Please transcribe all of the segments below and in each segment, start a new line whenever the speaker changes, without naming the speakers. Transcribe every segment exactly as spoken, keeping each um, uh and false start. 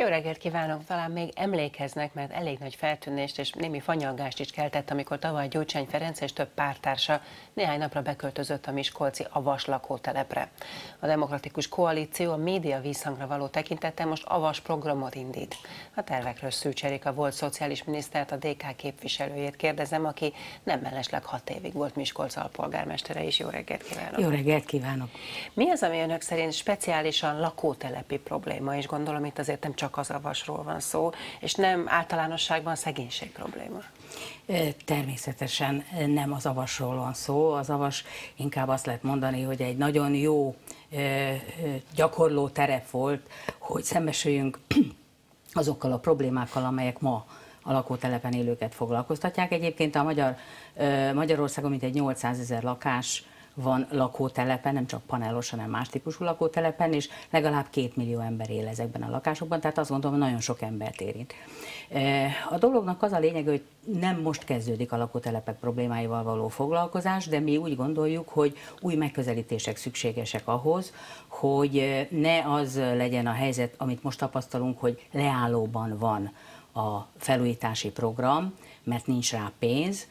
Jó reggelt kívánok! Talán még emlékeznek, mert elég nagy feltűnést és némi fanyalgást is keltett, amikor tavaly Gyurcsány Ferenc és több párttársa néhány napra beköltözött a miskolci Avas lakótelepre. A Demokratikus Koalíció a média vízhangra való tekintettel most Avas programot indít. A tervekről Szűcs Erika volt szociális minisztert, a dé ká képviselőjét kérdezem, aki nem mellesleg hat évig volt Miskolc alpolgármestere is. Jó reggelt kívánok!
Jó reggelt kívánok!
Mi az, ami önök szerint speciálisan lakótelepi probléma, és gondolom itt azért nem csak az Avasról van szó, és nem általánosságban szegénység probléma?
Természetesen nem az Avasról van szó. Az Avas inkább azt lehet mondani, hogy egy nagyon jó gyakorló terep volt, hogy szembesüljünk azokkal a problémákkal, amelyek ma a lakótelepen élőket foglalkoztatják. Egyébként a Magyar, Magyarországon mintegy nyolcszázezer lakás van lakótelepen, nem csak panelos, hanem más típusú lakótelepen, és legalább két millió ember él ezekben a lakásokban, tehát azt gondolom, nagyon sok embert érint. A dolognak az a lényeg, hogy nem most kezdődik a lakótelepek problémáival való foglalkozás, de mi úgy gondoljuk, hogy új megközelítések szükségesek ahhoz, hogy ne az legyen a helyzet, amit most tapasztalunk, hogy leállóban van a felújítási program, mert nincs rá pénz.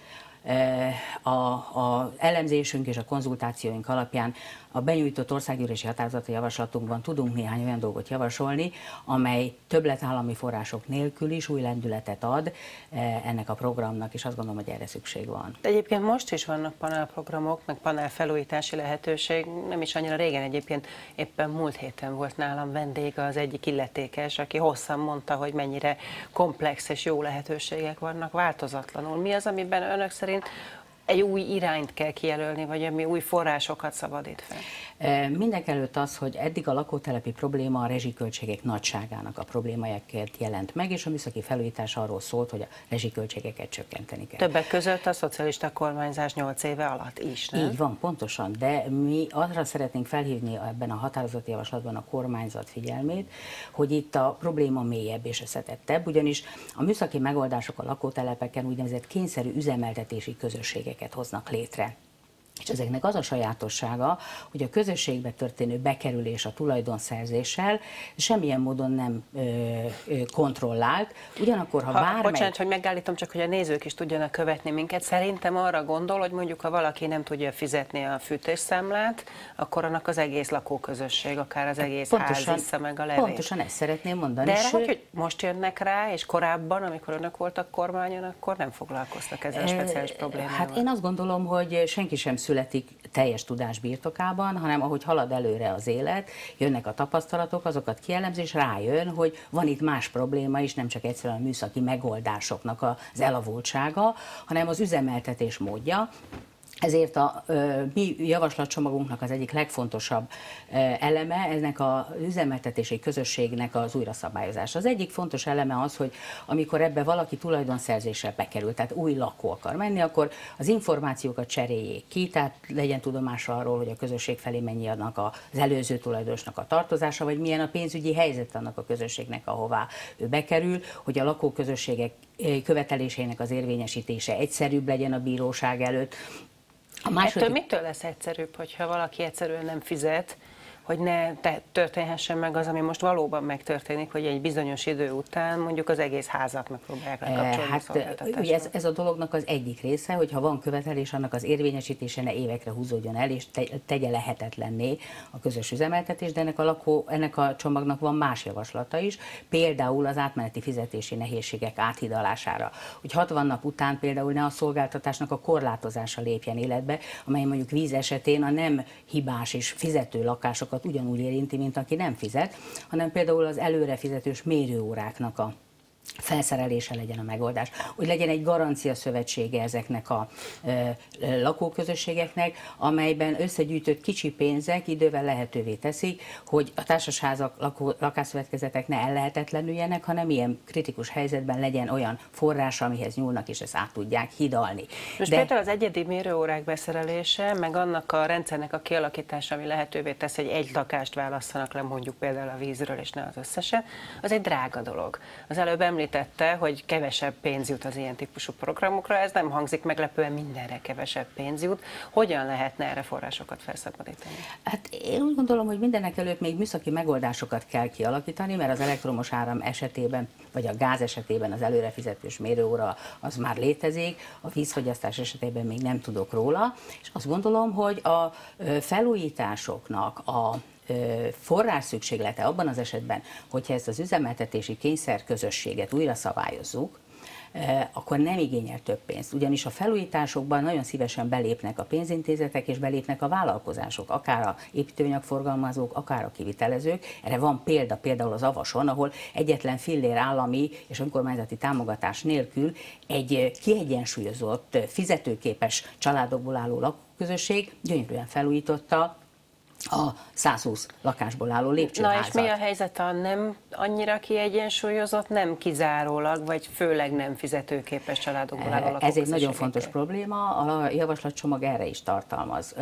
Az elemzésünk és a konzultációink alapján a benyújtott országgyűlési határozati javaslatunkban tudunk néhány olyan dolgot javasolni, amely többletállami források nélkül is új lendületet ad ennek a programnak, és azt gondolom, hogy erre szükség van.
De egyébként most is vannak panelprogramok, meg panelfelújítási lehetőség, nem is annyira régen, egyébként éppen múlt héten volt nálam vendége az egyik illetékes, aki hosszan mondta, hogy mennyire komplex és jó lehetőségek vannak változatlanul. Mi az, amiben önök szerint egy új irányt kell kijelölni, vagy ami új forrásokat szabadít fel?
Mindenekelőtt az, hogy eddig a lakótelepi probléma a rezsiköltségek nagyságának a problémáját jelent meg, és a műszaki felújítás arról szólt, hogy a rezsiköltségeket csökkenteni kell.
Többek között a szocialista kormányzás nyolc éve alatt is, nem?
Így van, pontosan, de mi arra szeretnénk felhívni ebben a határozati javaslatban a kormányzat figyelmét, hogy itt a probléma mélyebb és összetettebb, ugyanis a műszaki megoldások a lakótelepeken úgynevezett kényszerű üzemeltetési közösségeket hoznak létre. És ezeknek az a sajátossága, hogy a közösségbe történő bekerülés a tulajdonszerzéssel semmilyen módon nem ö, ö, kontrollált. Ugyanakkor, ha, ha bármely...
Bocsánat, hogy megállítom, csak hogy a nézők is tudjanak követni minket. Szerintem arra gondol, hogy mondjuk ha valaki nem tudja fizetni a fűtésszámlát, akkor annak az egész lakóközösség, akár az egész pontosan, ház vissza meg a levét.
Pontosan ezt szeretném mondani.
De erre, hogy, hogy most jönnek rá, és korábban, amikor önök voltak kormányon, akkor nem foglalkoztak ezzel a speciális problémával?
Hát én azt gondolom, hogy senki sem születik teljes tudás birtokában, hanem ahogy halad előre az élet, jönnek a tapasztalatok, azokat kielemzi, és rájön, hogy van itt más probléma is, nem csak egyszerűen a műszaki megoldásoknak az elavultsága, hanem az üzemeltetés módja. Ezért a ö, mi javaslatcsomagunknak az egyik legfontosabb ö, eleme ennek az üzemeltetési közösségnek az újraszabályozása. Az egyik fontos eleme az, hogy amikor ebbe valaki tulajdonszerzésre bekerül, tehát új lakó akar menni, akkor az információkat cseréljék ki, tehát legyen tudomása arról, hogy a közösség felé mennyi annak az előző tulajdonosnak a tartozása, vagy milyen a pénzügyi helyzet annak a közösségnek, ahová ő bekerül, hogy a lakóközösségek követelésének az érvényesítése egyszerűbb legyen a bíróság előtt.
A második... Ettől mitől lesz egyszerűbb, hogyha valaki egyszerűen nem fizet, hogy ne te, történhessen meg az, ami most valóban megtörténik, hogy egy bizonyos idő után mondjuk az egész házat megpróbálják lekapcsolni
hát,
a szolgáltatásra?
Ugye ez, ez a dolognak az egyik része, hogy ha van követelés, annak az érvényesítése ne évekre húzódjon el, és te, tegye lehetetlenné a közös üzemeltetés, de ennek a, lakó, ennek a csomagnak van más javaslata is, például az átmeneti fizetési nehézségek áthidalására. Hogy hatvan nap után például ne a szolgáltatásnak a korlátozása lépjen életbe, amely mondjuk víz esetén a nem hibás és fizető lakásokat ugyanúgy érinti, mint aki nem fizet, hanem például az előre fizetős mérőóráknak a felszerelése legyen a megoldás, hogy legyen egy garancia szövetsége ezeknek a e, lakóközösségeknek, amelyben összegyűjtött kicsi pénzek idővel lehetővé teszik, hogy a társasházak, lakó, lakásszövetkezetek ne ellehetetlenüljenek, hanem ilyen kritikus helyzetben legyen olyan forrás, amihez nyúlnak, és ezt át tudják hidalni.
Most De... például az egyedi mérőórák beszerelése, meg annak a rendszernek a kialakítása, ami lehetővé tesz, hogy egy lakást válasszanak le mondjuk például a vízről, és ne az összeset, az egy drága dolog. Az előbb említette, hogy kevesebb pénz jut az ilyen típusú programokra, ez nem hangzik meglepően, mindenre kevesebb pénz jut. Hogyan lehetne erre forrásokat felszabadítani?
Hát én úgy gondolom, hogy mindenek előtt még műszaki megoldásokat kell kialakítani, mert az elektromos áram esetében, vagy a gáz esetében az előrefizetős mérőóra az már létezik, a vízfogyasztás esetében még nem tudok róla, és azt gondolom, hogy a felújításoknak a forrás szükséglete abban az esetben, hogyha ezt az üzemeltetési kényszer közösséget újra szabályozzuk, akkor nem igényel több pénzt. Ugyanis a felújításokban nagyon szívesen belépnek a pénzintézetek és belépnek a vállalkozások, akár a építőanyagforgalmazók, akár a kivitelezők. Erre van példa például az Avason, ahol egyetlen fillér állami és önkormányzati támogatás nélkül egy kiegyensúlyozott, fizetőképes családokból álló lakóközösség gyönyörűen felújította a száz húsz lakásból álló lépcsőházat.
Na és mi a helyzet a nem annyira kiegyensúlyozott, nem kizárólag, vagy főleg nem fizetőképes családokból álló lakóközösségekkel?
Ez egy nagyon fontos probléma, a javaslatcsomag erre is tartalmaz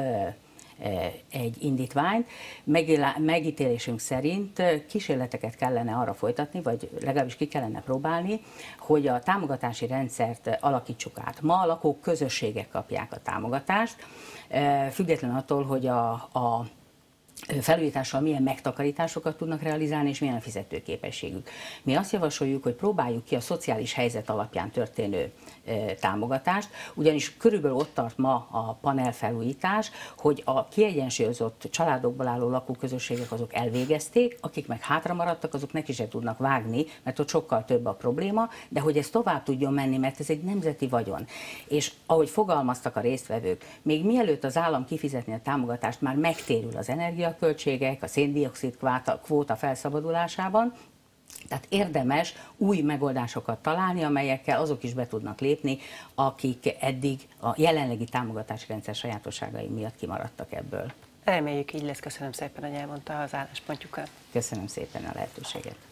egy indítványt. Megítélésünk szerint kísérleteket kellene arra folytatni, vagy legalábbis ki kellene próbálni, hogy a támogatási rendszert alakítsuk át. Ma a lakók közösségek kapják a támogatást, független attól, hogy a, a felújítással milyen megtakarításokat tudnak realizálni, és milyen a fizetőképességük. Mi azt javasoljuk, hogy próbáljuk ki a szociális helyzet alapján történő e, támogatást, ugyanis körülbelül ott tart ma a panelfelújítás, hogy a kiegyensúlyozott családokból álló lakóközösségek azok elvégezték, akik meg hátra maradtak, azok neki se tudnak vágni, mert ott sokkal több a probléma, de hogy ez tovább tudjon menni, mert ez egy nemzeti vagyon. És ahogy fogalmaztak a résztvevők, még mielőtt az állam kifizetni a támogatást, már megtérül az energia költségek, a szén-dioxid kvóta felszabadulásában, tehát érdemes új megoldásokat találni, amelyekkel azok is be tudnak lépni, akik eddig a jelenlegi támogatási rendszer sajátosságai miatt kimaradtak ebből.
Reméljük így lesz. Köszönöm szépen, hogy elmondta az álláspontjukat.
Köszönöm szépen a lehetőséget.